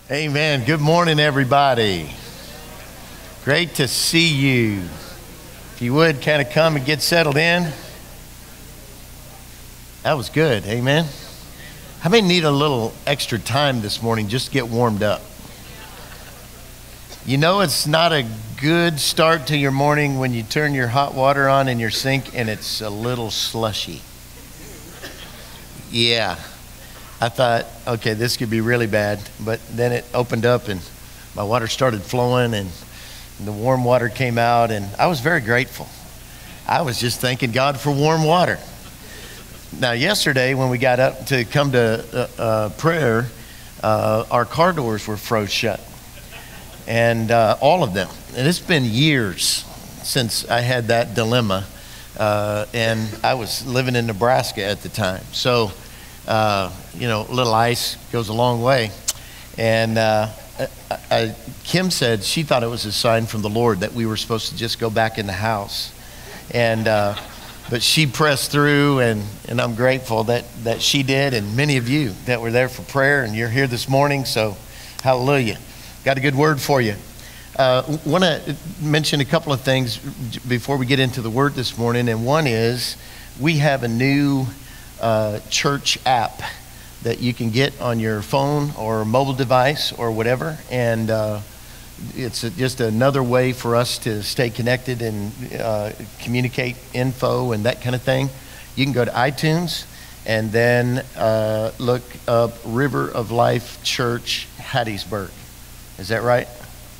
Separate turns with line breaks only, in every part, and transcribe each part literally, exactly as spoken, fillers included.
Amen. Good morning, everybody. Great to see you. If you would kind of come and get settled in. That was good. Amen. How many need a little extra time this morning just to get warmed up? You know, it's not a good start to your morning when you turn your hot water on in your sink and it's a little slushy. Yeah. I thought, okay, this could be really bad, but then it opened up and my water started flowing and the warm water came out, and I was very grateful. I was just thanking God for warm water. Now, yesterday when we got up to come to uh, uh, prayer, uh, our car doors were froze shut, and uh, all of them. And it's been years since I had that dilemma, uh, and I was living in Nebraska at the time. So. Uh, you know, a little ice goes a long way. And uh, I, I, Kim said she thought it was a sign from the Lord that we were supposed to just go back in the house. And uh, but she pressed through, and, and I'm grateful that, that she did, and many of you that were there for prayer, and you're here this morning, so hallelujah. Got a good word for you. I uh, want to mention a couple of things before we get into the word this morning, and one is we have a new Uh, church app that you can get on your phone or mobile device or whatever, and uh, it's a, just another way for us to stay connected and uh, communicate info and that kind of thing. You can go to iTunes and then uh, look up River of Life Church Hattiesburg. Is that right?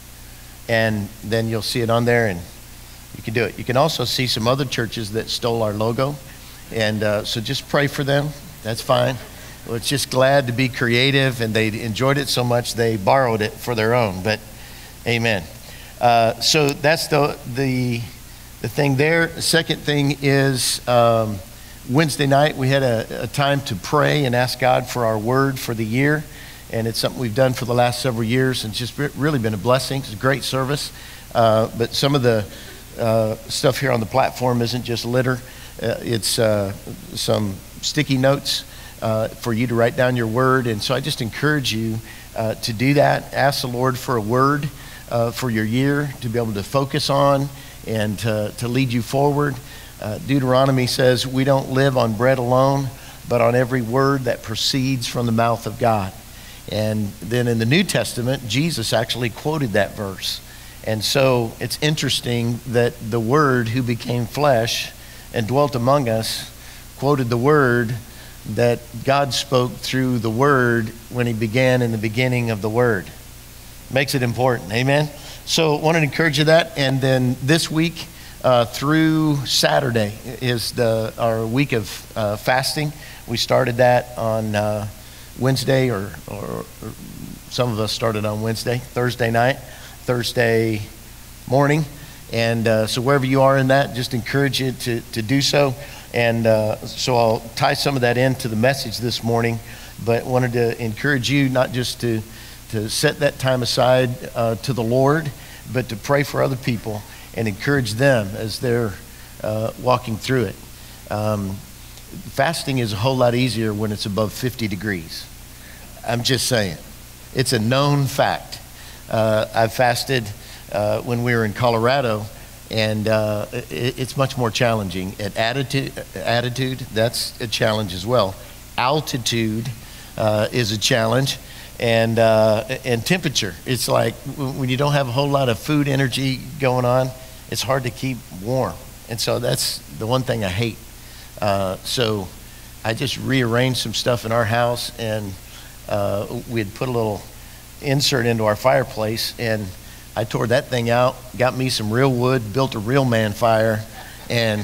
And then you'll see it on there, and you can do it. You can also see some other churches that stole our logo. And uh, so just pray for them. That's fine. Well, it's just glad to be creative, and they enjoyed it so much they borrowed it for their own. But amen. Uh, so that's the the the thing there. The second thing is um, Wednesday night we had a, a time to pray and ask God for our word for the year, and it's something we've done for the last several years, and it's just really been a blessing. It's a great service. Uh, but some of the uh, stuff here on the platform isn't just litter. Uh, it's uh, some sticky notes uh, for you to write down your word. And so I just encourage you uh, to do that. Ask the Lord for a word uh, for your year to be able to focus on and to, to lead you forward. Uh, Deuteronomy says we don't live on bread alone, but on every word that proceeds from the mouth of God. And then in the New Testament, Jesus actually quoted that verse. And so it's interesting that the Word who became flesh and dwelt among us quoted the word that God spoke through the word when he began in the beginning of the word. Makes it important. Amen. So I wanted to encourage you that. And then this week uh, through Saturday is the our week of uh, fasting. We started that on uh, Wednesday, or, or, or some of us started on Wednesday, Thursday night, Thursday morning. And uh, so wherever you are in that, just encourage you to, to do so. And uh, so I'll tie some of that into the message this morning, but wanted to encourage you not just to, to set that time aside uh, to the Lord, but to pray for other people and encourage them as they're uh, walking through it. Um, fasting is a whole lot easier when it's above fifty degrees. I'm just saying. It's a known fact. Uh, I've fasted Uh, when we were in Colorado, and uh, it, it's much more challenging. At attitude, attitude, that's a challenge as well. Altitude uh, is a challenge, and uh, and temperature. It's like when you don't have a whole lot of food energy going on, it's hard to keep warm. And so that's the one thing I hate. Uh, so I just rearranged some stuff in our house, and uh, we'd put a little insert into our fireplace, and I tore that thing out, got me some real wood, built a real man fire, and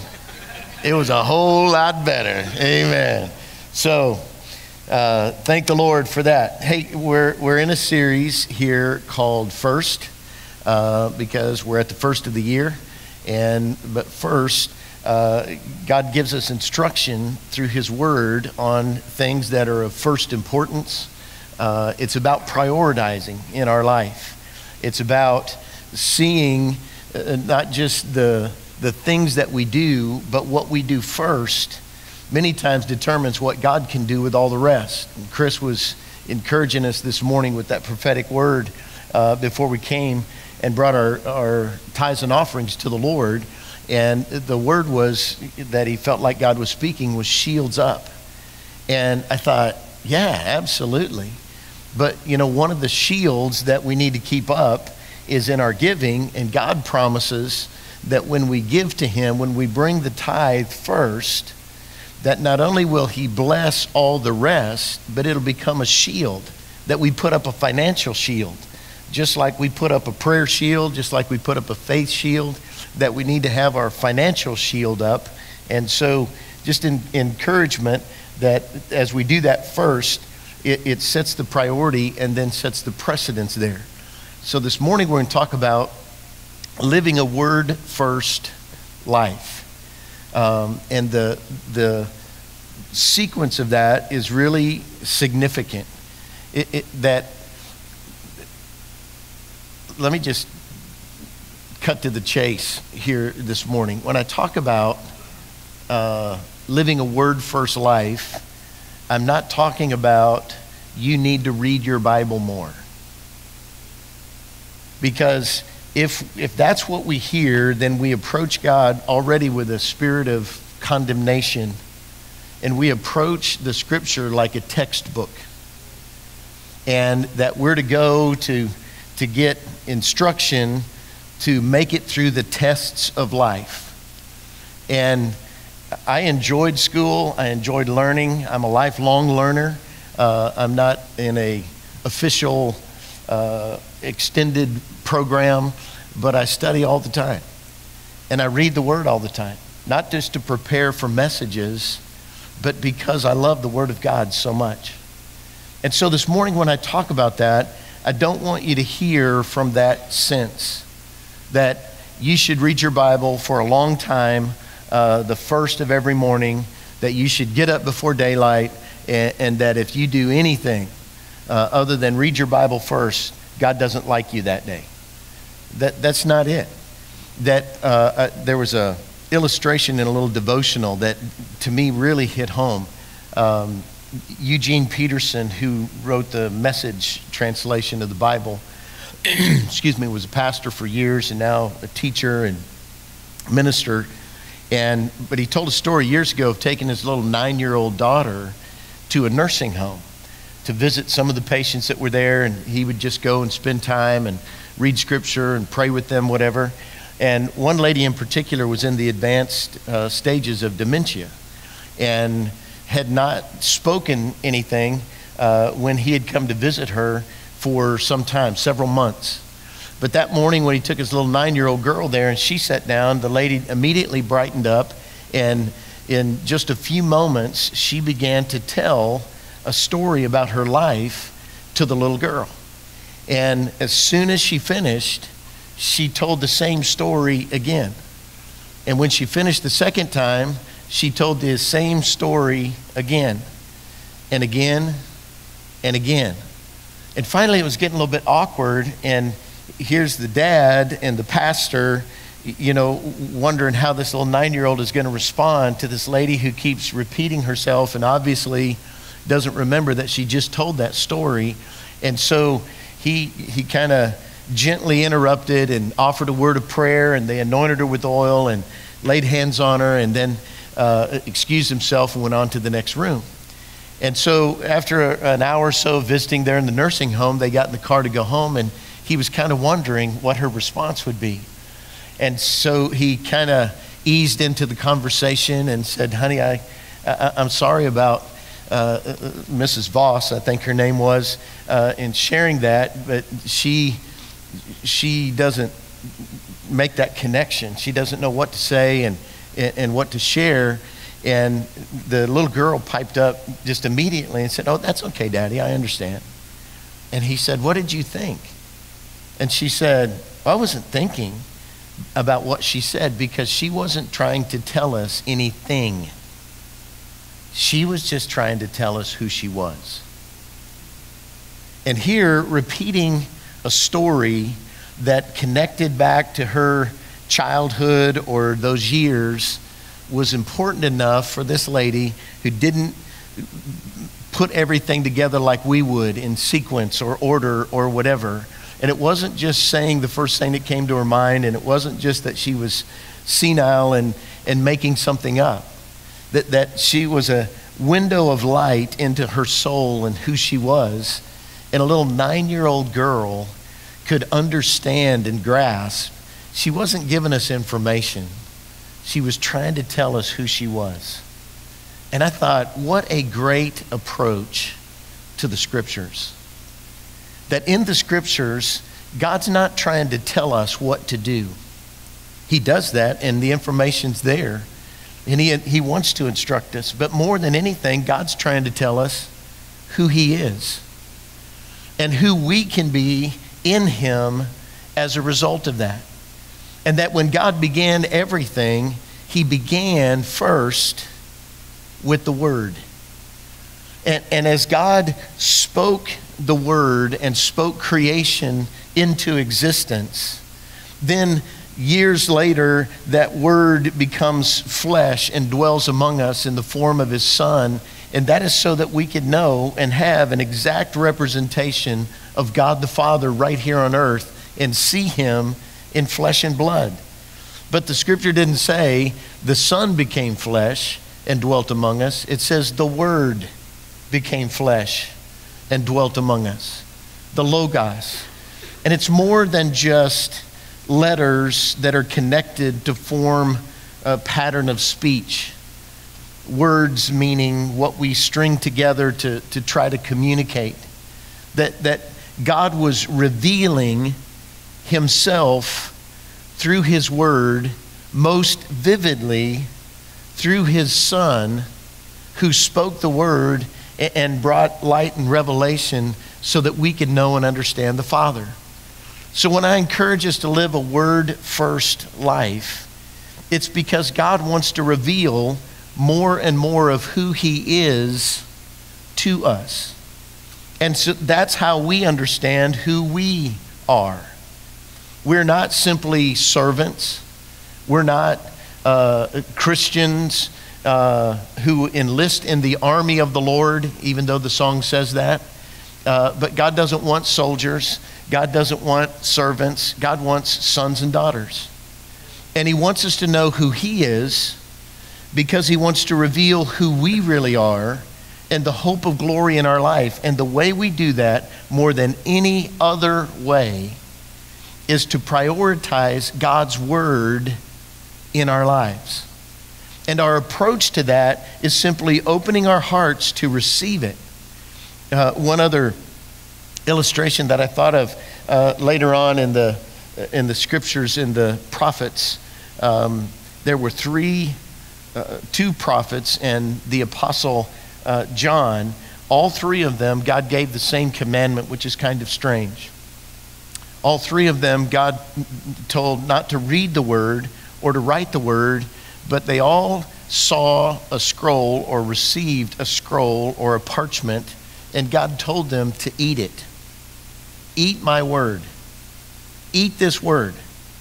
it was a whole lot better. Amen. So uh, thank the Lord for that. Hey, we're we're in a series here called First, uh, because we're at the first of the year, and but first, uh, God gives us instruction through His Word on things that are of first importance. Uh, it's about prioritizing in our life. It's about seeing uh, not just the the things that we do, but what we do first many times determines what God can do with all the rest. And Chris was encouraging us this morning with that prophetic word uh, before we came and brought our, our tithes and offerings to the Lord. And the word was that he felt like God was speaking was shields up. And I thought, yeah, absolutely. But, you know, one of the shields that we need to keep up is in our giving. And God promises that when we give to him, when we bring the tithe first, that not only will he bless all the rest, but it'll become a shield, that we put up a financial shield. Just like we put up a prayer shield, just like we put up a faith shield, that we need to have our financial shield up. And so just in encouragement that as we do that first, it, it sets the priority and then sets the precedence there. So this morning we're going to talk about living a word-first life. Um, and the, the sequence of that is really significant. It, it, that, let me just cut to the chase here this morning. When I talk about uh, living a word-first life, I'm not talking about you need to read your Bible more. Because if if that's what we hear, then we approach God already with a spirit of condemnation, and we approach the scripture like a textbook, and that we're to go to to get instruction to make it through the tests of life. And I enjoyed school. I enjoyed learning. I'm a lifelong learner. Uh, I'm not in a official uh, extended program, but I study all the time. And I read the word all the time, not just to prepare for messages, but because I love the word of God so much. And so this morning when I talk about that, I don't want you to hear from that sense that you should read your Bible for a long time, uh, the first of every morning, that you should get up before daylight, and, and that if you do anything uh, other than read your Bible first, God doesn't like you that day. That that's not it. That uh, uh, there was a illustration in a little devotional that to me really hit home. Um, Eugene Peterson, who wrote the Message translation of the Bible, excuse me, was a pastor for years and now a teacher and minister. And but he told a story years ago of taking his little nine-year-old daughter to a nursing home to visit some of the patients that were there, and he would just go and spend time and read scripture and pray with them, whatever. And one lady in particular was in the advanced uh, stages of dementia and had not spoken anything uh, when he had come to visit her for some time, several months. But that morning when he took his little nine-year-old girl there and she sat down, the lady immediately brightened up, and in just a few moments, she began to tell a story about her life to the little girl. And as soon as she finished, she told the same story again. And when she finished the second time, she told the same story again and again and again. And finally it was getting a little bit awkward, and here's the dad and the pastor, you know, wondering how this little nine-year-old is going to respond to this lady who keeps repeating herself and obviously doesn't remember that she just told that story. And so he he kind of gently interrupted and offered a word of prayer, and they anointed her with oil and laid hands on her, and then uh, excused himself and went on to the next room. And so after a, an hour or so of visiting there in the nursing home, they got in the car to go home, and he was kind of wondering what her response would be. And so he kind of eased into the conversation and said, honey, I, I, I'm sorry about uh, Missus Voss, I think her name was, uh, in sharing that, but she, she doesn't make that connection. She doesn't know what to say and, and, and what to share. And the little girl piped up just immediately and said, oh, that's okay, Daddy, I understand. And he said, what did you think? And she said, I wasn't thinking about what she said, because she wasn't trying to tell us anything. She was just trying to tell us who she was. And here, repeating a story that connected back to her childhood or those years was important enough for this lady who didn't put everything together like we would in sequence or order or whatever. And it wasn't just saying the first thing that came to her mind, and it wasn't just that she was senile and, and making something up. That, that she was a window of light into her soul and who she was. And a little nine-year-old girl could understand and grasp. She wasn't giving us information. She was trying to tell us who she was. And I thought, what a great approach to the scriptures. That in the scriptures, God's not trying to tell us what to do. He does that, and the information's there. And he, he wants to instruct us. But more than anything, God's trying to tell us who he is and who we can be in him as a result of that. And that when God began everything, he began first with the Word. And, and as God spoke the Word and spoke creation into existence, then years later, that Word becomes flesh and dwells among us in the form of his Son. And that is so that we could know and have an exact representation of God the Father right here on earth and see him in flesh and blood. But the scripture didn't say the Son became flesh and dwelt among us. It says the Word became flesh and dwelt among us. The Logos. And it's more than just letters that are connected to form a pattern of speech. Words meaning what we string together to, to try to communicate. That, that God was revealing himself through his Word most vividly through his Son, who spoke the Word and brought light and revelation so that we could know and understand the Father. So when I encourage us to live a Word-first life, it's because God wants to reveal more and more of who he is to us. And so that's how we understand who we are. We're not simply servants. We're not uh, Christians uh, who enlist in the army of the Lord, even though the song says that. Uh, but God doesn't want soldiers. God doesn't want servants. God wants sons and daughters. And he wants us to know who he is because he wants to reveal who we really are and the hope of glory in our life. And the way we do that more than any other way is to prioritize God's Word in our lives. And our approach to that is simply opening our hearts to receive it. Uh, one other illustration that I thought of uh, later on in the in the scriptures, in the prophets, um, there were three, uh, two prophets and the apostle uh, John. All three of them, God gave the same commandment, which is kind of strange. All three of them, God told not to read the Word or to write the Word, but they all saw a scroll or received a scroll or a parchment, and God told them to eat it. Eat my Word. Eat this Word.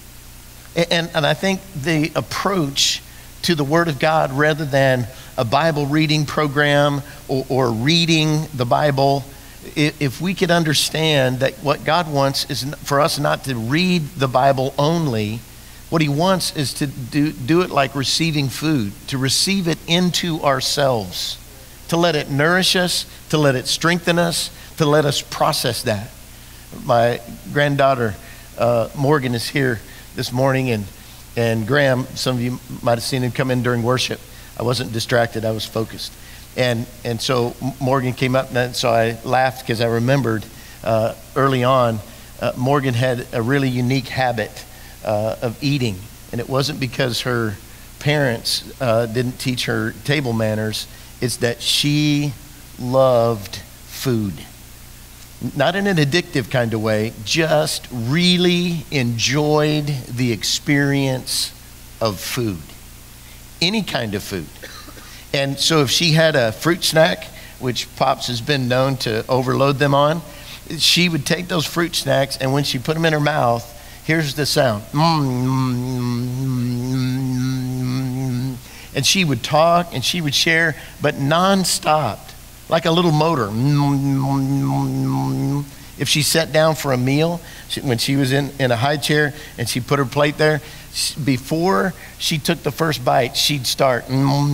And, and I think the approach to the Word of God, rather than a Bible reading program or, or reading the Bible, if we could understand that what God wants is for us not to read the Bible only. What he wants is to do, do it like receiving food, to receive it into ourselves, to let it nourish us, to let it strengthen us, to let us process that. My granddaughter, uh, Morgan, is here this morning, and, and Graham, some of you might have seen him come in during worship. I wasn't distracted, I was focused. And and so Morgan came up, and so I laughed because I remembered uh, early on, uh, Morgan had a really unique habit uh, of eating. And it wasn't because her parents uh, didn't teach her table manners. It's that she loved food. Not in an addictive kind of way, just really enjoyed the experience of food. Any kind of food. And so if she had a fruit snack, which Pops has been known to overload them on, she would take those fruit snacks, and when she put them in her mouth, here's the sound. And she would talk and she would share, but nonstop. like a little motor. If she sat down for a meal, she, when she was in, in a high chair and she put her plate there, she, before she took the first bite, she'd start.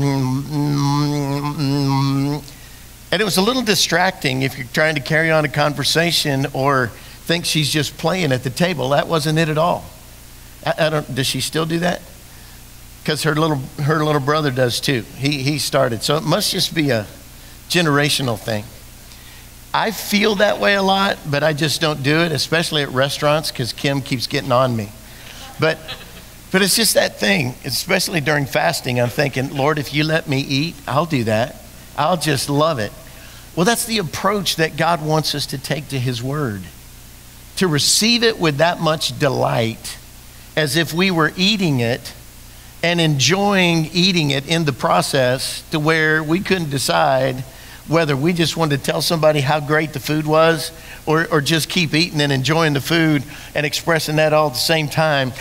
And it was a little distracting if you're trying to carry on a conversation or think she's just playing at the table. That wasn't it at all. I, I don't, does she still do that? Because her little, her little brother does too. He, he started. So it must just be a generational thing. I feel that way a lot, but I just don't do it, especially at restaurants, because Kim keeps getting on me. But but it's just that thing, especially during fasting. I'm thinking, Lord, if you let me eat, I'll do that. I'll just love it. Well, that's the approach that God wants us to take to his word. To receive it with that much delight, as if we were eating it and enjoying eating it in the process, to where we couldn't decide whether we just wanted to tell somebody how great the food was, or, or just keep eating and enjoying the food and expressing that all at the same time.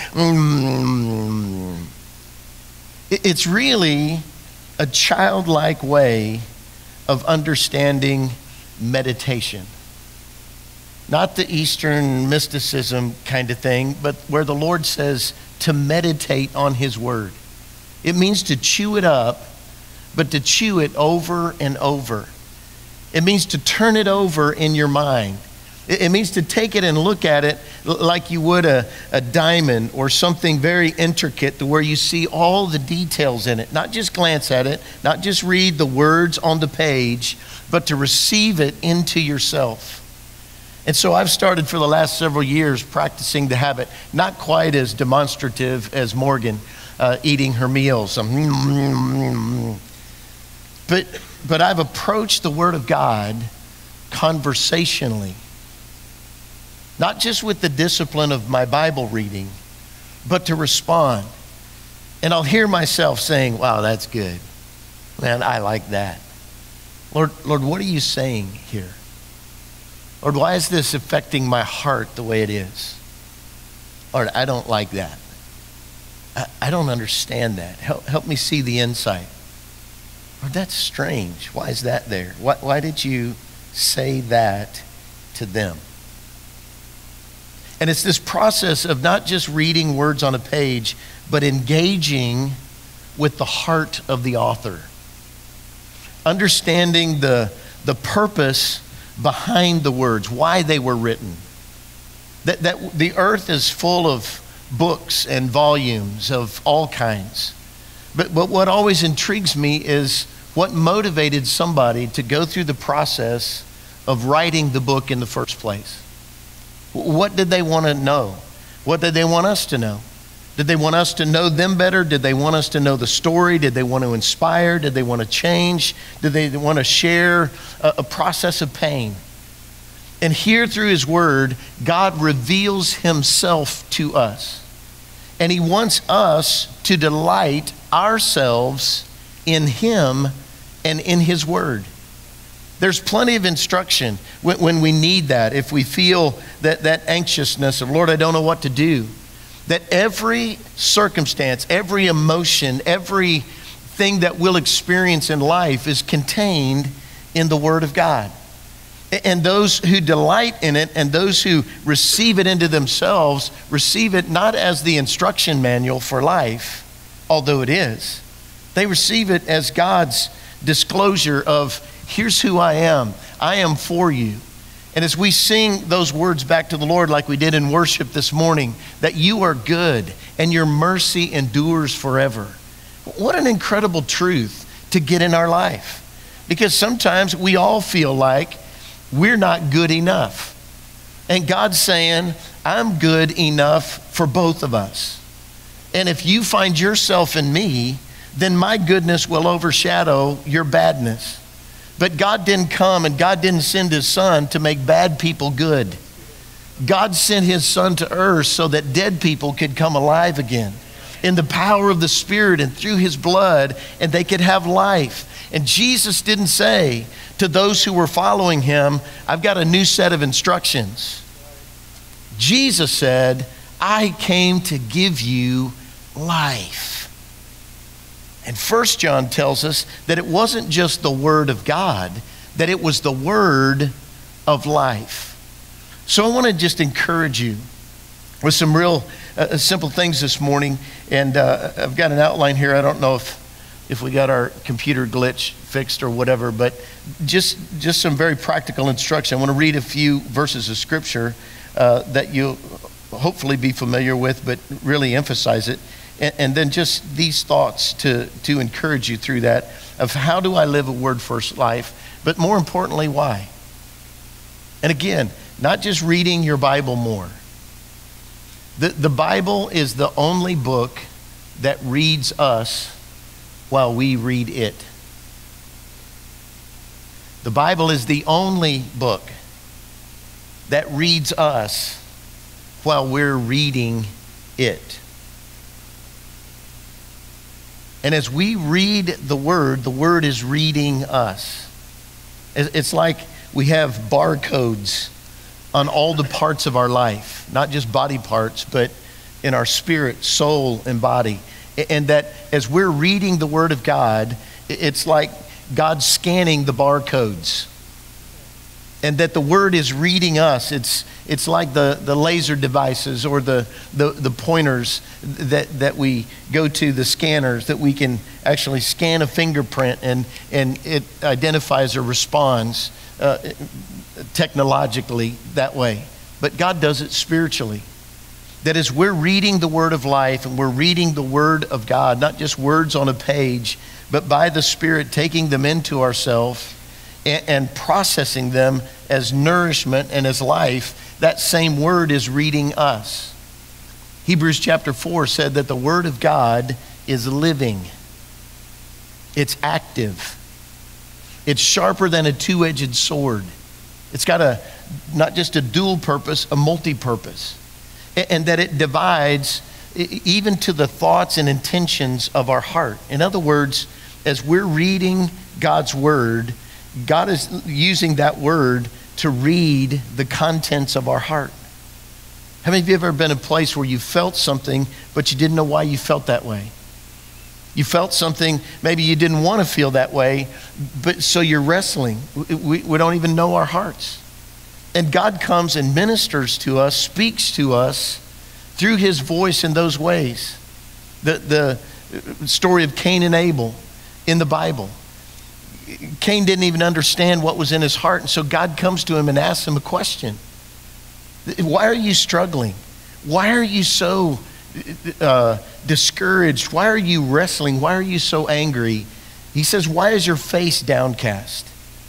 Mm. It's really a childlike way of understanding meditation. Not the Eastern mysticism kind of thing, but where the Lord says to meditate on his word. It means to chew it up, but to chew it over and over. It means to turn it over in your mind. It means to take it and look at it like you would a, a diamond or something very intricate, to where you see all the details in it. Not just glance at it, not just read the words on the page, but to receive it into yourself. And so I've started for the last several years practicing the habit, not quite as demonstrative as Morgan uh, eating her meals. Um, but, but I've approached the Word of God conversationally. Not just with the discipline of my Bible reading, but to respond. And I'll hear myself saying, wow, that's good. Man, I like that. Lord, Lord, what are you saying here? Lord, why is this affecting my heart the way it is? Lord, I don't like that. I, I don't understand that. Help, help me see the insight. Lord, that's strange. Why is that there? Why, why did you say that to them? And it's this process of not just reading words on a page, but engaging with the heart of the author. Understanding the, the purpose behind the words, why they were written. That, that the earth is full of books and volumes of all kinds. But, but what always intrigues me is what motivated somebody to go through the process of writing the book in the first place. What did they want to know? What did they want us to know? Did they want us to know them better? Did they want us to know the story? Did they want to inspire? Did they want to change? Did they want to share a, a process of pain? And here through his word, God reveals himself to us. And he wants us to delight ourselves in him and in his word. There's plenty of instruction when, when we need that. If we feel that, that anxiousness of, Lord, I don't know what to do. That every circumstance, every emotion, everything that we'll experience in life is contained in the Word of God. And those who delight in it and those who receive it into themselves receive it not as the instruction manual for life, although it is. They receive it as God's disclosure of, here's who I am. I am for you. And as we sing those words back to the Lord like we did in worship this morning, that you are good and your mercy endures forever. What an incredible truth to get in our life. Because sometimes we all feel like we're not good enough. And God's saying, I'm good enough for both of us. And if you find yourself in me, then my goodness will overshadow your badness. But God didn't come and God didn't send his son to make bad people good. God sent his son to earth so that dead people could come alive again in the power of the Spirit and through his blood, and they could have life. And Jesus didn't say to those who were following him, I've got a new set of instructions. Jesus said, I came to give you life. And First John tells us that it wasn't just the Word of God that it was the word of life. So I want to just encourage you with some real uh, simple things this morning. And uh, I've got an outline here. I don't know if, if we got our computer glitch fixed or whatever, but just, just some very practical instruction. I want to read a few verses of scripture uh, that you'll hopefully be familiar with, but really emphasize it. And, and then just these thoughts to, to encourage you through that of how do I live a word first life, but more importantly, why? And again, not just reading your Bible more. The, the Bible is the only book that reads us while we read it. The Bible is the only book that reads us while we're reading it. And as we read the Word, the Word is reading us. It's like we have barcodes on all the parts of our life, not just body parts, but in our spirit, soul, and body. And that as we're reading the Word of God, it's like God scanning the barcodes. And that the Word is reading us. It's it's like the, the laser devices or the, the, the pointers that, that we go to, the scanners, that we can actually scan a fingerprint and, and it identifies or responds uh, technologically that way. But God does it spiritually. That as we're reading the Word of life and we're reading the Word of God, not just words on a page, but by the Spirit taking them into ourselves and, and processing them as nourishment and as life, that same Word is reading us. Hebrews chapter four said that the Word of God is living. It's active. It's sharper than a two-edged sword. It's got a, not just a dual purpose, a multi-purpose. And that it divides even to the thoughts and intentions of our heart. In other words, as we're reading God's Word, God is using that Word to read the contents of our heart. How many of you have ever been in a place where you felt something, but you didn't know why you felt that way? You felt something, maybe you didn't want to feel that way, but so you're wrestling. We, we don't even know our hearts. And God comes and ministers to us, speaks to us through His voice in those ways. The, the story of Cain and Abel in the Bible. Cain didn't even understand what was in his heart, and so God comes to him and asks him a question. Why are you struggling? Why are you so uh, discouraged? Why are you wrestling? Why are you so angry? He says, why is your face downcast?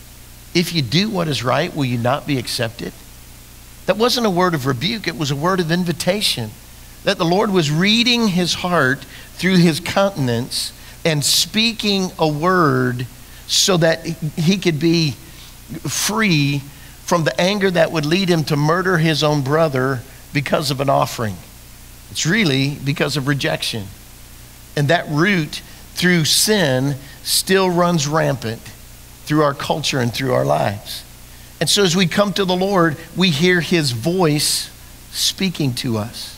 If you do what is right, will you not be accepted? That wasn't a word of rebuke, it was a word of invitation. That the Lord was reading his heart through his countenance and speaking a word so that he could be free from the anger that would lead him to murder his own brother because of an offering. It's really because of rejection. And that root through sin still runs rampant through our culture and through our lives. And so as we come to the Lord, we hear his voice speaking to us.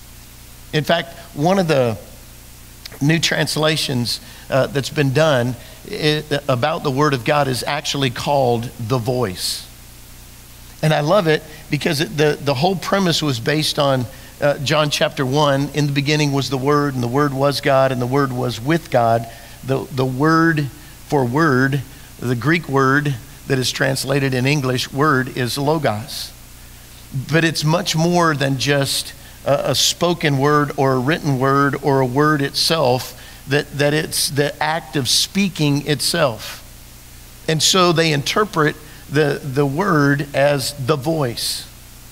In fact, one of the new translations uh, that's been done it, about the Word of God is actually called The Voice. And I love it because it, the, the whole premise was based on uh, John chapter one. In the beginning was the Word, and the Word was God, and the Word was with God. The, the word for word, the Greek word that is translated in English, word, is logos. But it's much more than just a, a spoken word or a written word or a word itself, that, that it's the act of speaking itself. And so they interpret the, the word as the voice.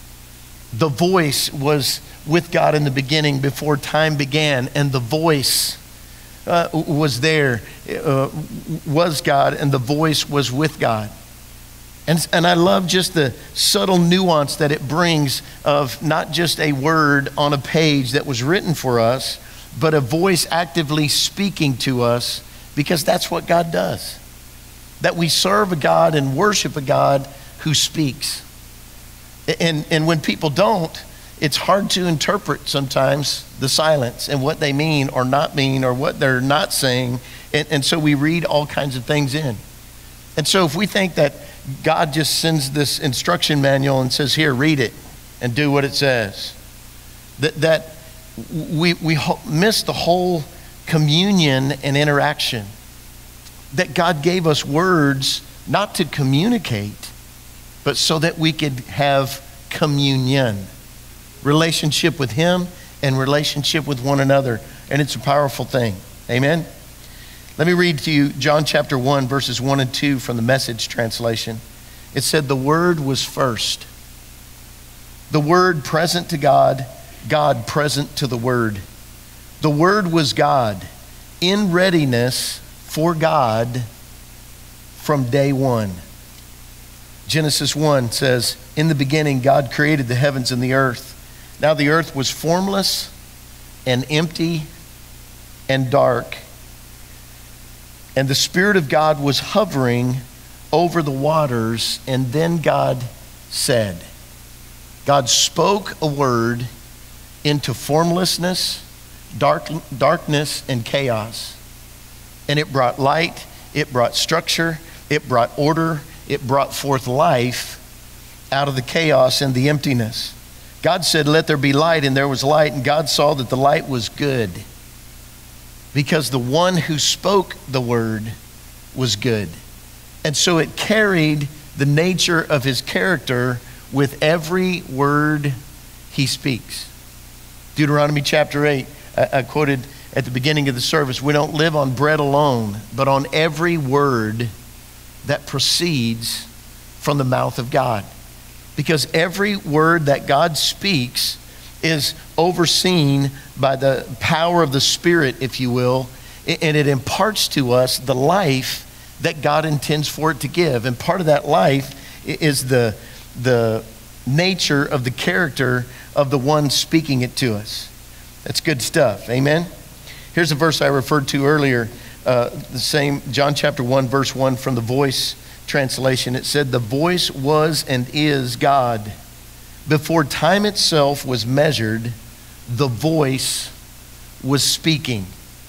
The voice was with God in the beginning before time began, and the voice uh, was there, uh, was God, and the voice was with God. And, and I love just the subtle nuance that it brings of not just a word on a page that was written for us, but a voice actively speaking to us, because that's what God does. That we serve a God and worship a God who speaks. And, and when people don't, it's hard to interpret sometimes the silence and what they mean or not mean or what they're not saying. And, and so we read all kinds of things in. And so if we think that God just sends this instruction manual and says, here, read it and do what it says. That, that we, we miss the whole communion and interaction. That God gave us words not to communicate, but so that we could have communion, relationship with him and relationship with one another. And it's a powerful thing. Amen. Let me read to you John chapter one, verses one and two from the Message translation. It said, the Word was first. The Word present to God, God present to the Word. The Word was God, in readiness for God from day one. Genesis one says, in the beginning, God created the heavens and the earth. Now the earth was formless and empty and dark. And the Spirit of God was hovering over the waters. And then God said, God spoke a word into formlessness, dark, darkness, and chaos. And it brought light, it brought structure, it brought order, it brought forth life out of the chaos and the emptiness. God said, let there be light, and there was light, and God saw that the light was good, because the one who spoke the word was good. And so it carried the nature of his character with every word he speaks. Deuteronomy chapter eight, I, I quoted at the beginning of the service, we don't live on bread alone, but on every word that proceeds from the mouth of God. Because every word that God speaks is overseen by the power of the Spirit, if you will, and it imparts to us the life that God intends for it to give. And part of that life is the, the nature of the character of the one speaking it to us. That's good stuff. Amen. Here's a verse I referred to earlier, uh, the same John chapter one, verse one from the Voice translation. It said, the voice was and is God. Before time itself was measured, the voice was speaking.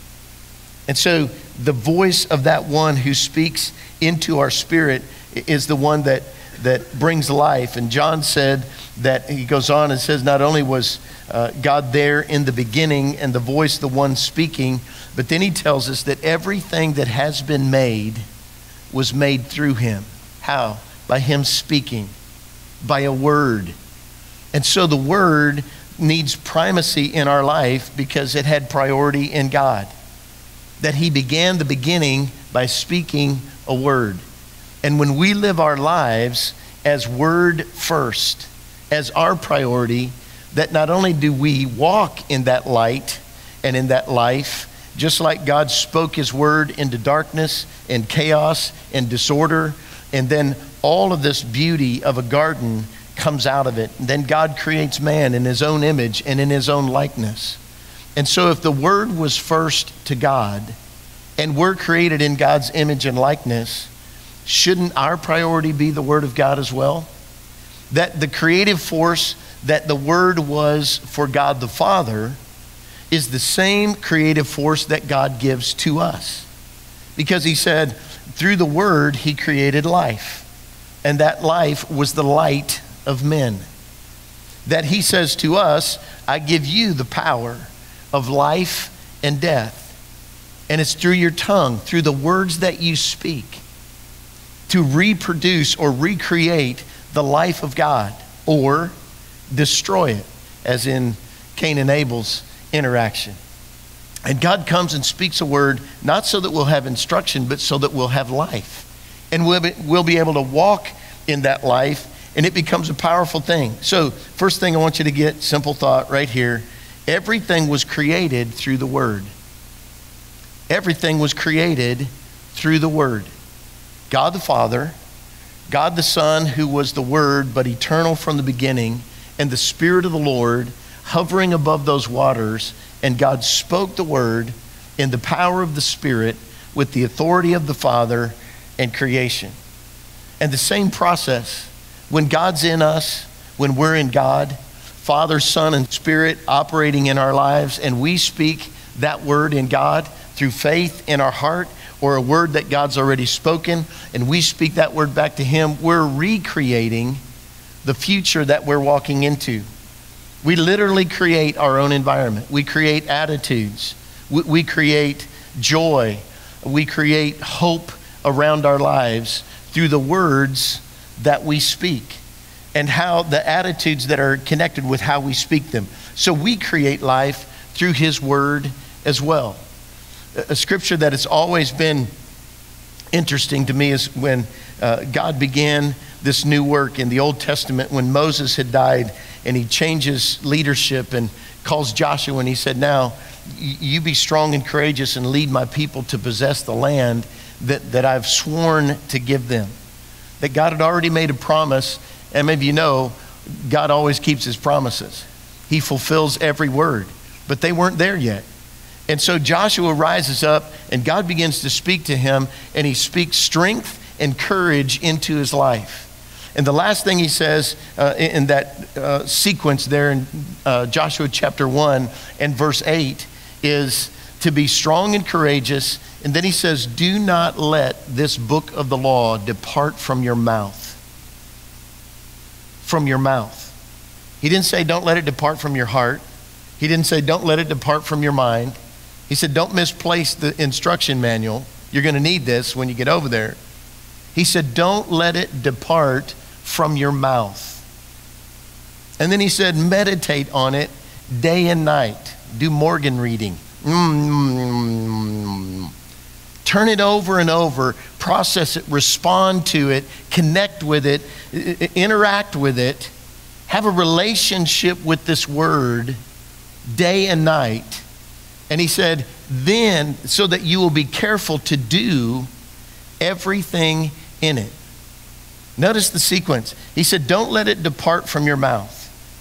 And so the voice of that one who speaks into our spirit is the one that, that brings life. And John said that, he goes on and says, not only was uh, God there in the beginning and the voice the one speaking, but then he tells us that everything that has been made was made through him. How? By him speaking, by a word. And so the word needs primacy in our life because it had priority in God. That he began the beginning by speaking a word. And when we live our lives as word first, as our priority, that not only do we walk in that light and in that life, just like God spoke his word into darkness and chaos and disorder, and then all of this beauty of a garden comes out of it. And then God creates man in his own image and in his own likeness. And so if the word was first to God, and we're created in God's image and likeness, shouldn't our priority be the word of God as well? That the creative force that the word was for God the Father is the same creative force that God gives to us. Because he said, through the word, he created life. And that life was the light of men. That he says to us, I give you the power of life and death. And it's through your tongue, through the words that you speak, to reproduce or recreate the life of God or destroy it, as in Cain and Abel's interaction. And God comes and speaks a word, not so that we'll have instruction, but so that we'll have life. And we'll be, we'll be able to walk in that life, and it becomes a powerful thing. So first thing I want you to get, simple thought right here. Everything was created through the word. Everything was created through the word. God the Father, God the Son, who was the Word, but eternal from the beginning, and the Spirit of the Lord hovering above those waters, and God spoke the word in the power of the Spirit with the authority of the Father and creation. And the same process, when God's in us, when we're in God, Father, Son, and Spirit operating in our lives, and we speak that word in God through faith in our heart, or a word that God's already spoken, and we speak that word back to him, we're recreating the future that we're walking into. We literally create our own environment. We create attitudes. We, we create joy. We create hope around our lives through the words that we speak and how the attitudes that are connected with how we speak them. So we create life through his word as well. A scripture that has always been interesting to me is when uh, God began this new work in the Old Testament, when Moses had died and he changes leadership and calls Joshua and he said, now you be strong and courageous and lead my people to possess the land that, that I've sworn to give them. That God had already made a promise, and maybe you know, God always keeps his promises. He fulfills every word, but they weren't there yet. And so Joshua rises up and God begins to speak to him, and he speaks strength and courage into his life. And the last thing he says uh, in that uh, sequence there in uh, Joshua chapter one and verse eight is to be strong and courageous. And then he says, do not let this book of the law depart from your mouth. From your mouth. He didn't say don't let it depart from your heart. He didn't say don't let it depart from your mind. He said don't misplace the instruction manual. You're going to need this when you get over there. He said don't let it depart from your mouth. And then he said meditate on it day and night. Do Morgan reading. Mm-hmm. Turn it over and over, process it, respond to it, connect with it, interact with it, have a relationship with this word day and night. And he said, then, so that you will be careful to do everything in it. Notice the sequence. He said, don't let it depart from your mouth.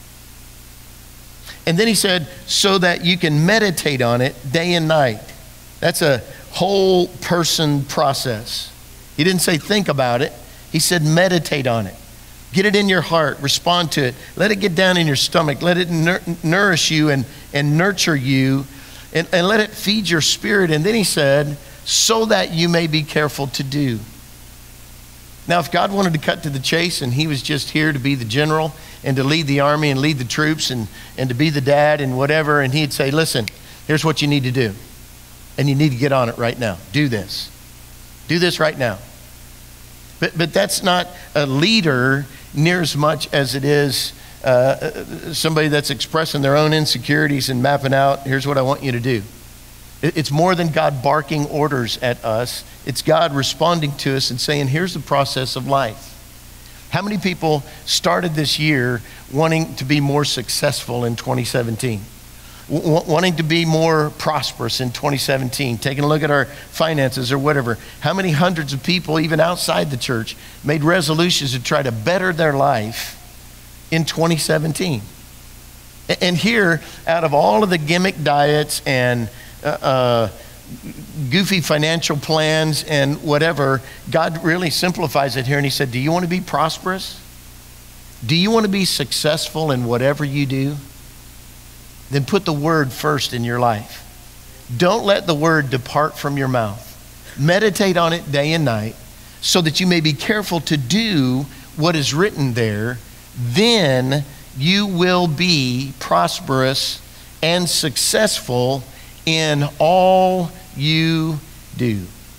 And then he said, so that you can meditate on it day and night. That's a whole person process. He didn't say think about it. He said meditate on it. Get it in your heart. Respond to it. Let it get down in your stomach. Let it nur- nourish you and, and nurture you. And, and let it feed your spirit. And then he said, so that you may be careful to do. Now, if God wanted to cut to the chase and he was just here to be the general and to lead the army and lead the troops and, and to be the dad and whatever, and he'd say, listen, here's what you need to do. And you need to get on it right now. Do this. Do this right now. But, but that's not a leader near as much as it is uh, somebody that's expressing their own insecurities and mapping out, here's what I want you to do. It's more than God barking orders at us. It's God responding to us and saying, here's the process of life. How many people started this year wanting to be more successful in twenty seventeen? W- wanting to be more prosperous in twenty seventeen, taking a look at our finances or whatever. How many hundreds of people, even outside the church, made resolutions to try to better their life in twenty seventeen? And here, out of all of the gimmick diets and uh, uh, goofy financial plans and whatever, God really simplifies it here, and he said, do you want to be prosperous? Do you want to be successful in whatever you do? Then put the word first in your life. Don't let the word depart from your mouth. Meditate on it day and night so that you may be careful to do what is written there. Then you will be prosperous and successful in all you do.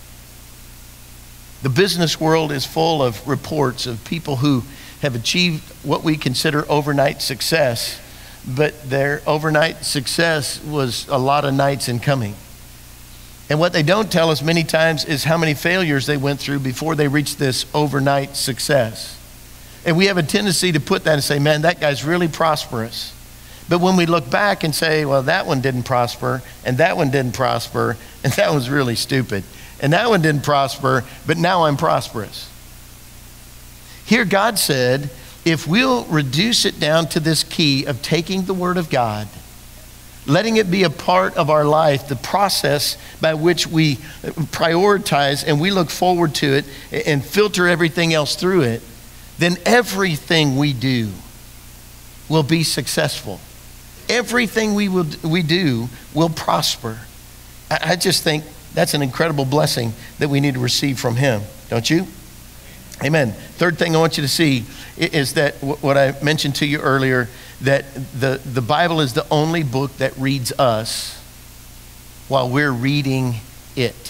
The business world is full of reports of people who have achieved what we consider overnight success, but their overnight success was a lot of nights in coming. And what they don't tell us many times is how many failures they went through before they reached this overnight success. And we have a tendency to put that and say, man, that guy's really prosperous. But when we look back and say, well, that one didn't prosper, and that one didn't prosper, and that was really stupid, and that one didn't prosper, but now I'm prosperous. Here God said, if we'll reduce it down to this key of taking the word of God, letting it be a part of our life, the process by which we prioritize and we look forward to it and filter everything else through it, then everything we do will be successful. Everything we will we do will prosper. I just think That's an incredible blessing that we need to receive from him, don't you? Amen. Third thing I want you to see is that what I mentioned to you earlier, that the, the Bible is the only book that reads us while we're reading it.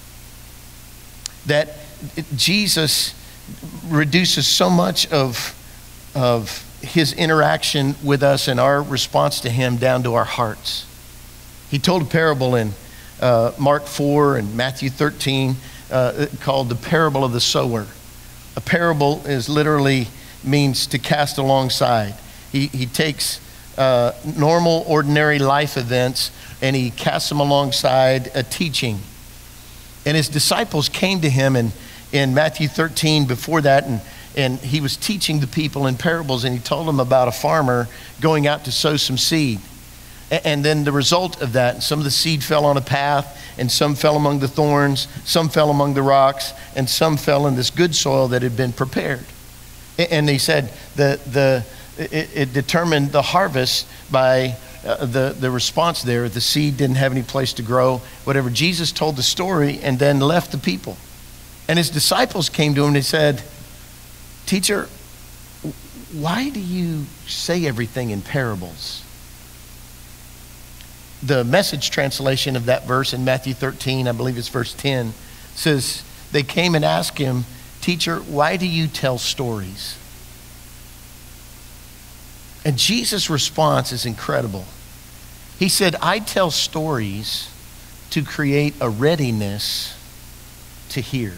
That Jesus reduces so much of, of his interaction with us and our response to him down to our hearts. He told a parable in uh, Mark four and Matthew thirteen uh, called the parable of the sower. A parable is literally means to cast alongside. He, he takes uh, normal, ordinary life events and he casts them alongside a teaching. And his disciples came to him in, in Matthew thirteen before that, and, and he was teaching the people in parables, and he told them about a farmer going out to sow some seed. And, and then the result of that, some of the seed fell on a path, and some fell among the thorns, some fell among the rocks, and some fell in this good soil that had been prepared. And, and he said the, the, it, it determined the harvest by Uh, the, the response there. The seed didn't have any place to grow, whatever. Jesus told the story and then left the people. And his disciples came to him and they said, "Teacher, why do you say everything in parables?" The Message translation of that verse in Matthew thirteen, I believe it's verse ten, says, they came and asked him, "Teacher, why do you tell stories?" And Jesus' response is incredible. He said, "I tell stories to create a readiness to hear.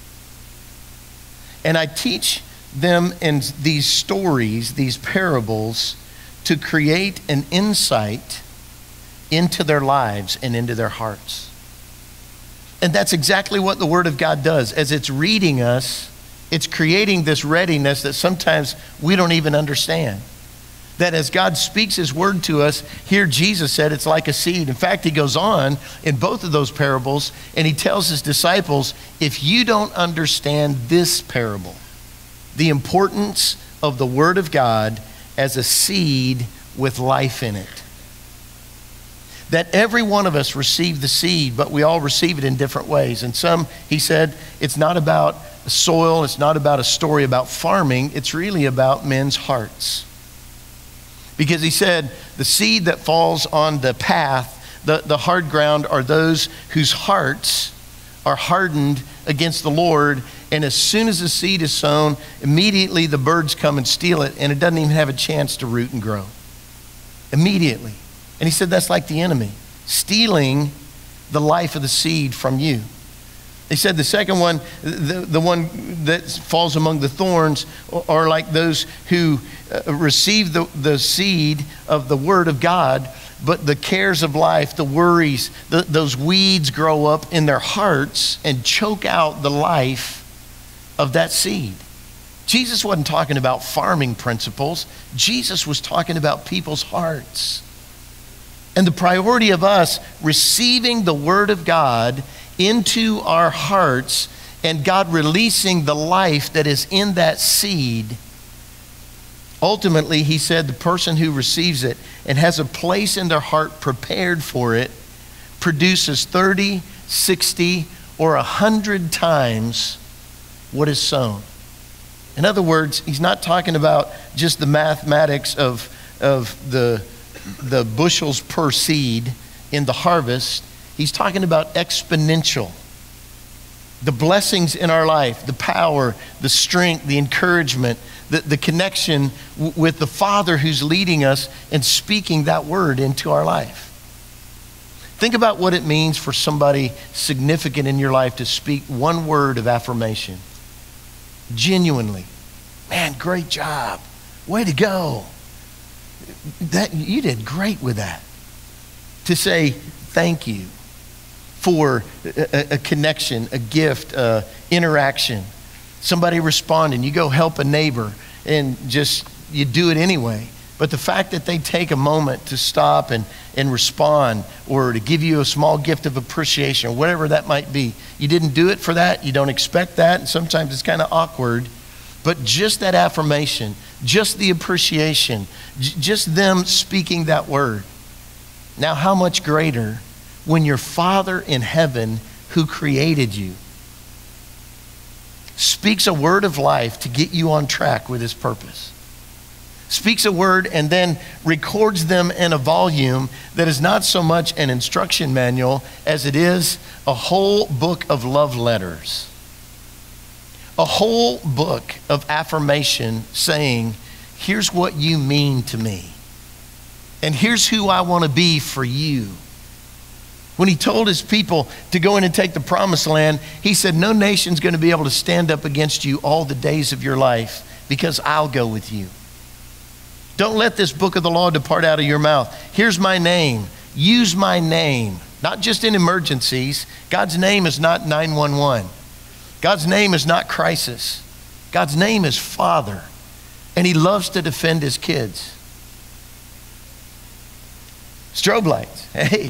And I teach them in these stories, these parables, to create an insight into their lives and into their hearts." And that's exactly what the Word of God does. As it's reading us, it's creating this readiness that sometimes we don't even understand. That as God speaks his word to us, here Jesus said it's like a seed. In fact, he goes on in both of those parables and he tells his disciples, if you don't understand this parable, the importance of the word of God as a seed with life in it. That every one of us receive the seed, but we all receive it in different ways. And some, he said, it's not about soil, it's not about a story about farming, it's really about men's hearts. Because he said, the seed that falls on the path, the, the hard ground, are those whose hearts are hardened against the Lord. And as soon as the seed is sown, immediately the birds come and steal it, and it doesn't even have a chance to root and grow. Immediately. And he said that's like the enemy, stealing the life of the seed from you. He said the second one, the, the one that falls among the thorns, are like those who uh, receive the, the seed of the word of God, but the cares of life, the worries, the, those weeds grow up in their hearts and choke out the life of that seed. Jesus wasn't talking about farming principles. Jesus was talking about people's hearts. And the priority of us receiving the word of God into our hearts and God releasing the life that is in that seed, ultimately, he said, the person who receives it and has a place in their heart prepared for it produces thirty, sixty, or one hundred times what is sown. In other words, he's not talking about just the mathematics of, of the, the bushels per seed in the harvest. He's talking about exponential. The blessings in our life, the power, the strength, the encouragement, the, the connection w- with the Father who's leading us and speaking that word into our life. Think about what it means for somebody significant in your life to speak one word of affirmation. Genuinely. Man, great job. Way to go. That, you did great with that. To say thank you for a, a connection, a gift, uh, interaction. Somebody responding, you go help a neighbor and just, you do it anyway. But the fact that they take a moment to stop and, and respond, or to give you a small gift of appreciation, or whatever that might be. You didn't do it for that, you don't expect that, and sometimes it's kind of awkward. But just that affirmation, just the appreciation, j- just them speaking that word. Now, how much greater when your Father in heaven, who created you, speaks a word of life to get you on track with his purpose. Speaks a word and then records them in a volume that is not so much an instruction manual as it is a whole book of love letters. A whole book of affirmation saying, here's what you mean to me. And here's who I want to be for you. When he told his people to go in and take the promised land, he said, no nation's going to be able to stand up against you all the days of your life because I'll go with you. Don't let this book of the law depart out of your mouth. Here's my name. Use my name. Not just in emergencies. God's name is not nine one one. God's name is not crisis. God's name is Father. And he loves to defend his kids. Strobe lights. Hey.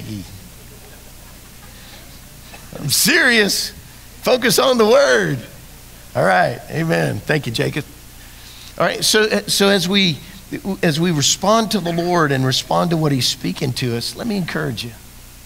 I'm serious. Focus on the word. All right. Amen. Thank you, Jacob. All right. So, so as we as we respond to the Lord and respond to what he's speaking to us, let me encourage you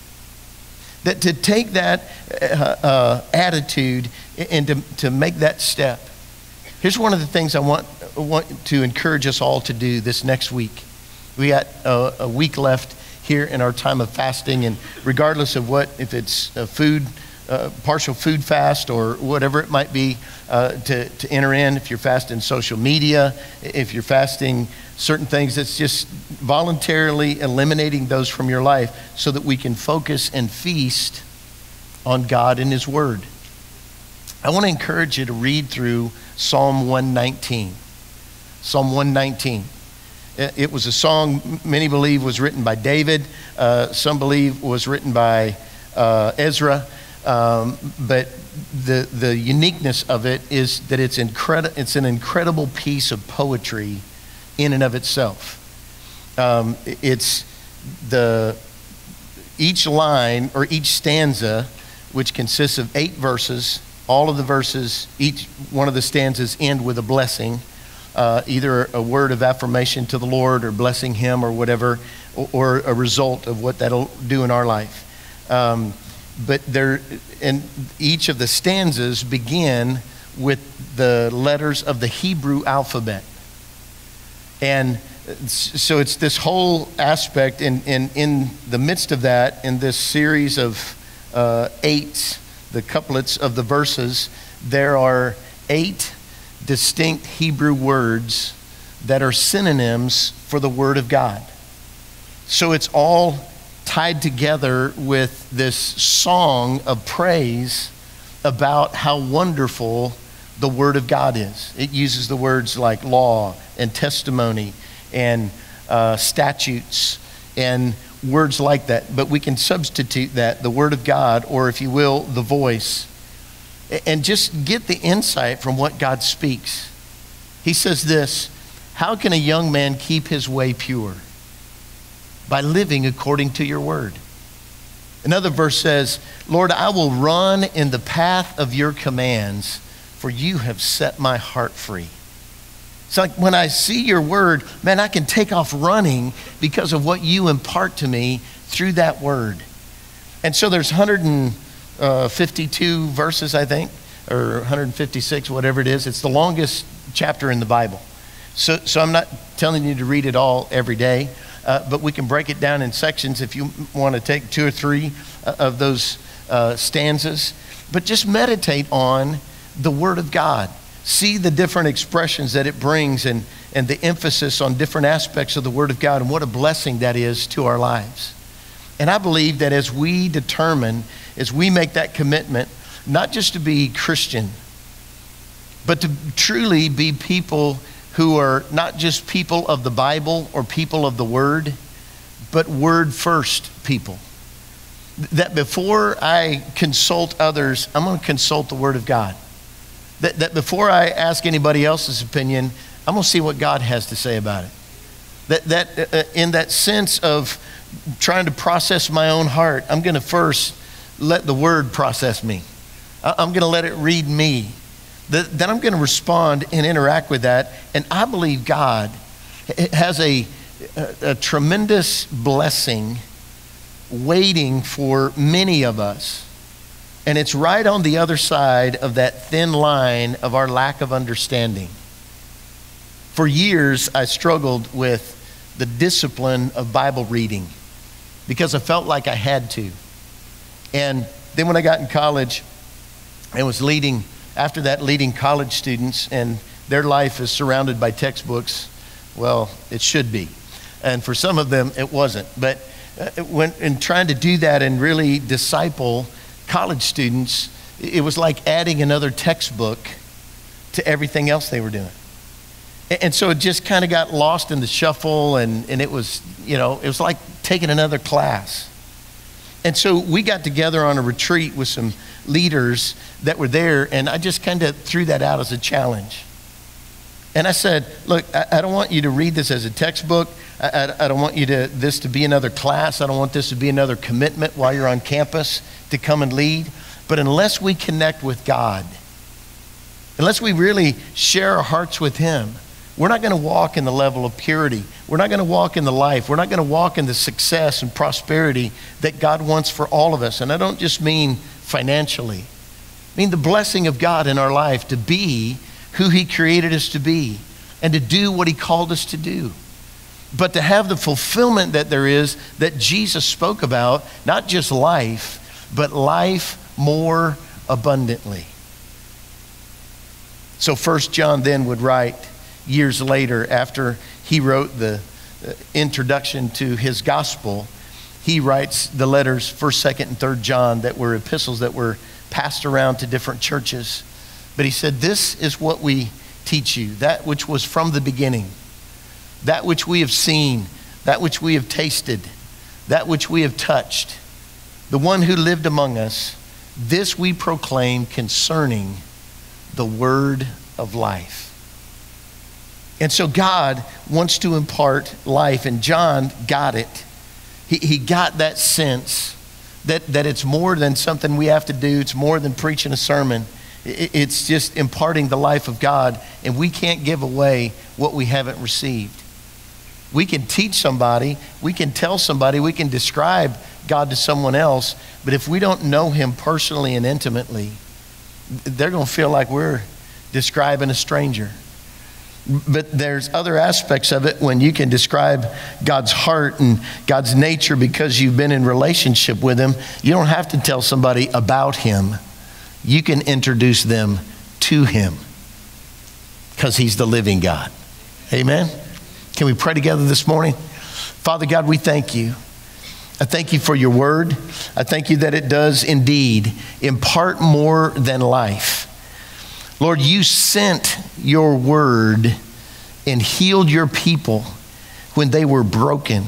that to take that uh, uh, attitude and to, to make that step. Here's one of the things I want, want to encourage us all to do this next week. We got a, a week left here in our time of fasting, and regardless of what, if it's a food, uh, partial food fast or whatever it might be, uh, to, to enter in, if you're fasting social media, if you're fasting certain things, it's just voluntarily eliminating those from your life so that we can focus and feast on God and his word. I want to encourage you to read through Psalm one nineteen. Psalm one nineteen. It was a song many believe was written by David. Uh, some believe was written by uh, Ezra. Um, but the the uniqueness of it is that it's incredible. It's an incredible piece of poetry in and of itself. Um, it's the each line or each stanza, which consists of eight verses. All of the verses, each one of the stanzas end with a blessing. Uh, either a word of affirmation to the Lord or blessing him or whatever, or, or a result of what that'll do in our life. Um, but there, and each of the stanzas begin with the letters of the Hebrew alphabet. And so it's this whole aspect, in, in, in the midst of that, in this series of uh, eight, the couplets of the verses, there are eight distinct Hebrew words that are synonyms for the Word of God. So it's all tied together with this song of praise about how wonderful the Word of God is. It uses the words like law and testimony and uh, statutes and words like that. But we can substitute that, the Word of God, or if you will, the voice, and just get the insight from what God speaks. He says this, how can a young man keep his way pure? By living according to your word. Another verse says, Lord, I will run in the path of your commands, for you have set my heart free. It's like when I see your word, man, I can take off running because of what you impart to me through that word. And so there's one hundred fifty-two verses, I think, or one hundred fifty-six, whatever it is. It's the longest chapter in the Bible. So, so I'm not telling you to read it all every day, uh, but we can break it down in sections if you want to take two or three of those uh, stanzas. But just meditate on the Word of God. See the different expressions that it brings and, and the emphasis on different aspects of the Word of God and what a blessing that is to our lives. And I believe that as we determine, as we make that commitment, not just to be Christian, but to truly be people who are not just people of the Bible or people of the Word, but Word first people. That before I consult others, I'm going to consult the Word of God. That, that before I ask anybody else's opinion, I'm going to see what God has to say about it. That, that uh, in that sense of trying to process my own heart, I'm going to first let the Word process me. I'm going to let it read me. Then I'm going to respond and interact with that. And I believe God has a, a, a tremendous blessing waiting for many of us. And it's right on the other side of that thin line of our lack of understanding. For years, I struggled with the discipline of Bible reading because I felt like I had to. And then when I got in college, I was leading, after that, leading college students, and their life is surrounded by textbooks. Well, it should be. And for some of them, it wasn't. But when in trying to do that and really disciple college students, it was like adding another textbook to everything else they were doing. And so it just kind of got lost in the shuffle, and, and it was, you know, it was like taking another class. And so we got together on a retreat with some leaders that were there, and I just kind of threw that out as a challenge. And I said, look, I, I don't want you to read this as a textbook. I, I, I don't want you to this to be another class. I don't want this to be another commitment while you're on campus to come and lead. But unless we connect with God, unless we really share our hearts with Him, we're not going to walk in the level of purity. We're not going to walk in the life. We're not going to walk in the success and prosperity that God wants for all of us. And I don't just mean financially. I mean the blessing of God in our life to be who He created us to be and to do what He called us to do. But to have the fulfillment that there is that Jesus spoke about, not just life, but life more abundantly. So First John then would write years later, after he wrote the introduction to his gospel, he writes the letters First, Second, and Third John that were epistles that were passed around to different churches. But he said, this is what we teach you, that which was from the beginning, that which we have seen, that which we have tasted, that which we have touched, the one who lived among us. This we proclaim concerning the word of life. And so God wants to impart life, and John got it. He, he got that sense that, that it's more than something we have to do. It's more than preaching a sermon. It, it's just imparting the life of God, and we can't give away what we haven't received. We can teach somebody, we can tell somebody, we can describe God to someone else, but if we don't know Him personally and intimately, they're going to feel like we're describing a stranger. But there's other aspects of it when you can describe God's heart and God's nature because you've been in relationship with Him. You don't have to tell somebody about Him. You can introduce them to Him because He's the living God. Amen? Can we pray together this morning? Father God, we thank You. I thank You for Your word. I thank You that it does indeed impart more than life. Lord, You sent Your word and healed Your people when they were broken.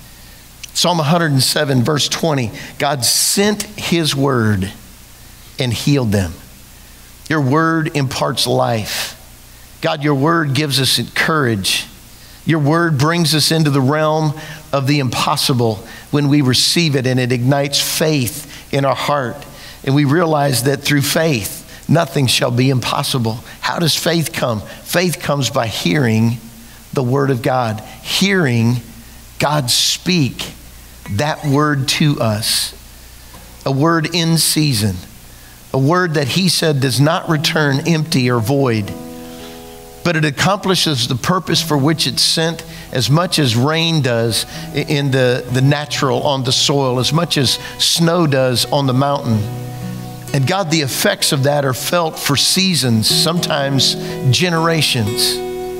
Psalm one hundred seven, verse twenty, God sent His word and healed them. Your word imparts life. God, Your word gives us courage. Your word brings us into the realm of the impossible when we receive it, and it ignites faith in our heart. And we realize that through faith, nothing shall be impossible. How does faith come? Faith comes by hearing the word of God, hearing God speak that word to us, a word in season, a word that He said does not return empty or void, but it accomplishes the purpose for which it's sent, as much as rain does in the, the natural on the soil, as much as snow does on the mountain. And God, the effects of that are felt for seasons, sometimes generations.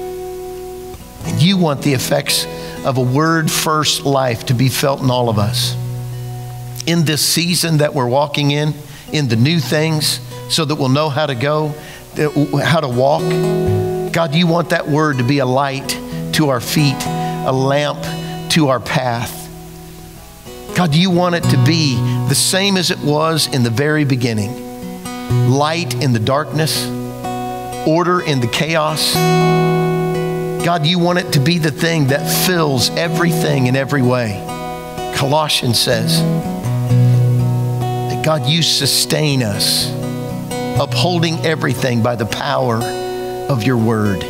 And You want the effects of a word-first life to be felt in all of us. In this season that we're walking in, in the new things, so that we'll know how to go, how to walk. God, You want that word to be a light to our feet, a lamp to our path. God, You want it to be the same as it was in the very beginning. Light in the darkness, order in the chaos. God, You want it to be the thing that fills everything in every way. Colossians says that God, You sustain us, upholding everything by the power of Your word.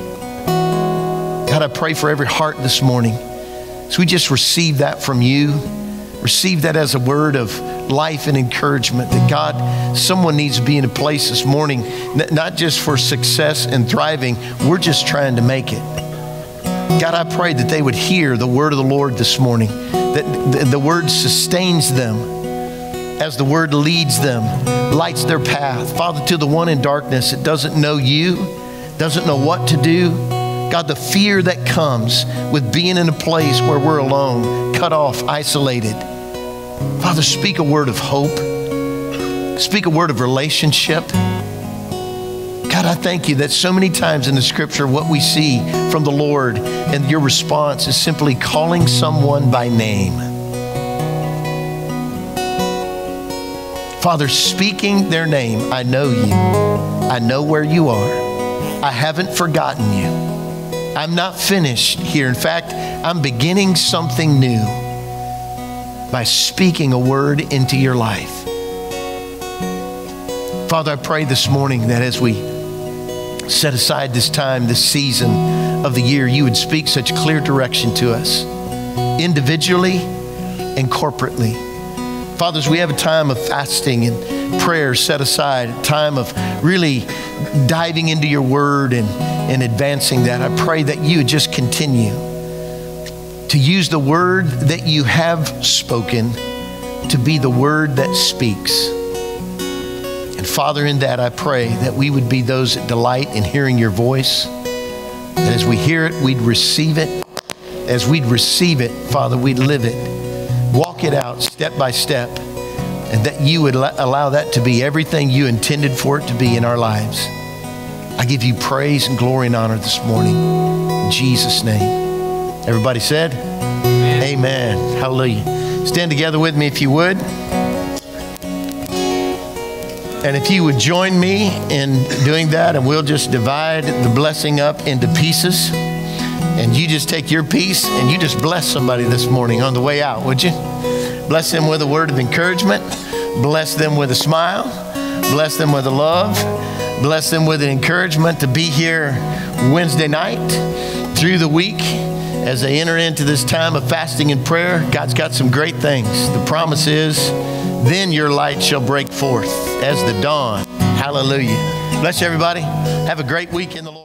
God, I pray for every heart this morning. So we just receive that from You. Receive that as a word of life and encouragement that God, someone needs to be in a place this morning, not just for success and thriving. We're just trying to make it. God, I pray that they would hear the word of the Lord this morning, that the word sustains them as the word leads them, lights their path. Father, to the one in darkness that doesn't know you, doesn't know what to do, God, the fear that comes with being in a place where we're alone, cut off, isolated. Father, speak a word of hope. Speak a word of relationship. God, I thank you that so many times in the scripture, what we see from the Lord and your response is simply calling someone by name. Father, speaking their name, I know you. I know where you are. I haven't forgotten you. I'm not finished here. In fact, I'm beginning something new by speaking a word into your life. Father, I pray this morning that as we set aside this time, this season of the year, you would speak such clear direction to us, individually and corporately. Fathers, we have a time of fasting and prayer set aside, a time of really diving into your word and, and advancing that. I pray that you would just continue to use the word that you have spoken to be the word that speaks. And Father, in that I pray that we would be those that delight in hearing your voice. That as we hear it, we'd receive it. As we'd receive it, Father, we'd live it. Walk it out step by step. And that you would allow that to be everything you intended for it to be in our lives. I give you praise and glory and honor this morning. In Jesus' name. Everybody said? Amen. Amen. Hallelujah. Stand together with me if you would. And if you would join me in doing that, and we'll just divide the blessing up into pieces. And you just take your piece and you just bless somebody this morning on the way out, would you? Bless them with a word of encouragement. Bless them with a smile. Bless them with a love. Bless them with an encouragement to be here Wednesday night through the week. As they enter into this time of fasting and prayer, God's got some great things. The promise is, then your light shall break forth as the dawn. Hallelujah. Bless you, everybody. Have a great week in the Lord.